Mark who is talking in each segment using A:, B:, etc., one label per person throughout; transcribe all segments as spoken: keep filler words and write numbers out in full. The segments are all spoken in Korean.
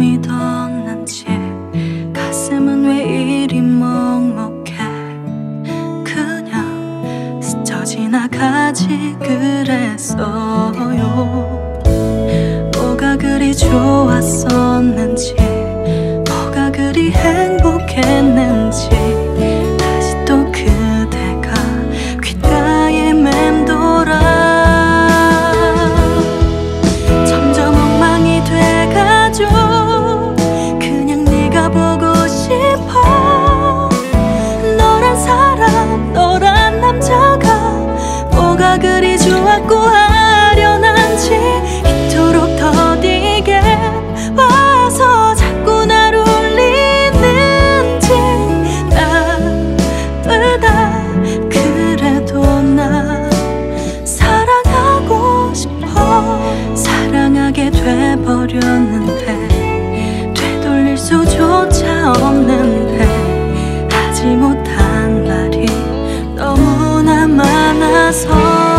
A: 아니던 난지 가슴은 왜 이리 먹먹해. 그냥 스쳐 지나가지 그랬어요. 뭐가 그리 좋았었는지, 뭐가 그리 행복했는지, 다시 또 그대가 귓가에 맴돌아. 점점 엉망이 돼가죠. 그냥 네가 보고 싶어. 너란 사람, 너란 남자가 뭐가 그리 좋았고 아련한지, 이토록 더디게 와서 자꾸 날 울리는지. 나보다 그래도 나 사랑하고 싶어. 사랑하게 돼버렸는데 되돌릴 수조차 없는데 하지 못한 말이 너무나 많아서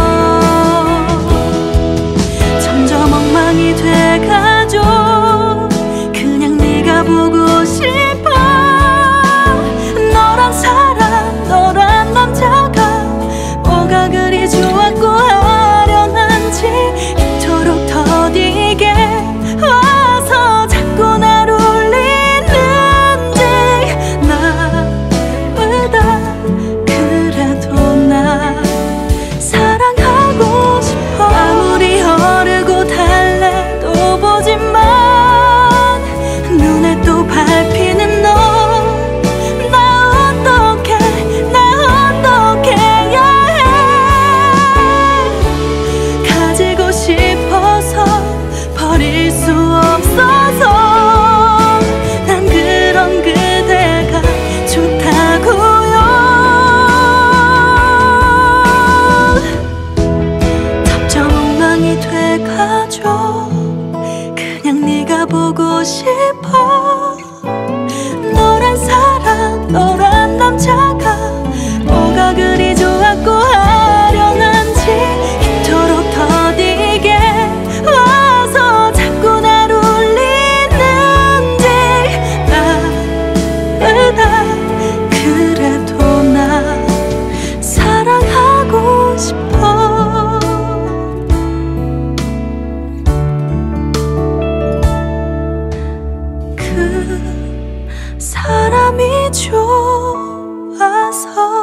A: 점점 엉망이 돼가죠. 그냥 네가 보고 싶어. 너란 사람, 너란 남자가 뭐가 그리 좋았고 아련한지, 이토록 더디게 와서 자꾸 날 울리는지. 나보다 그래도 나 사랑하고 싶어. 아무리 흐르고 달래도 보지만 눈에 또 밟히는 너. 나 어떡해, 나 어떻게 해야 해. 가지고 싶어서 버릴 수 없어서 난 그런 그대가 좋다고요. 점점 엉망이 돼가죠. 그냥 네가 보고 싶어. 너란 사람, 너란 남자가 뭐가 그리 좋았고 아련한지, 이토록 더디게 와서 자꾸 날 울리는지. 나보다 그래도 나 사랑하고 싶어. 그 사람이 좋아서.